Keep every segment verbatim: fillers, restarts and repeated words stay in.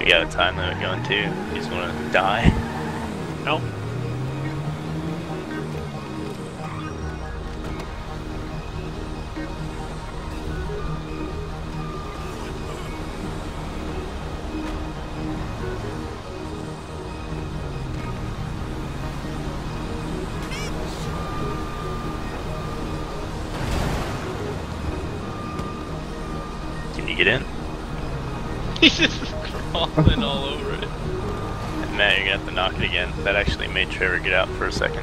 We got a time limit going too. You just want to die? No. Can you get in? He's just crawling all over it. And Matt, you're gonna have to knock it again. That actually made Trevor get out for a second.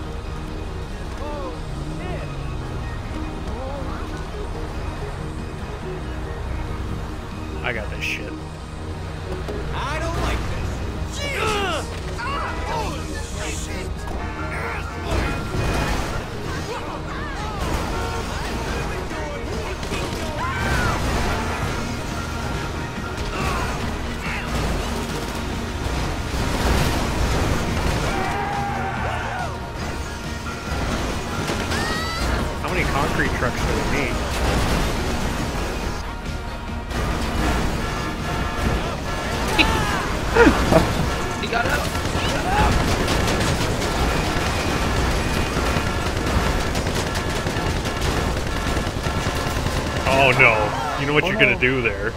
I got this shit. I don't like this. Jesus! Oh, shit! How many concrete trucks do we need? He got out! He got out! Oh no. You know what oh, you're no. gonna do there.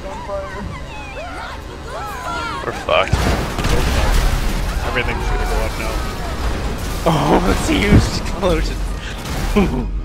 We're fucked. Everything's gonna go up now. Oh, it's a huge explosion.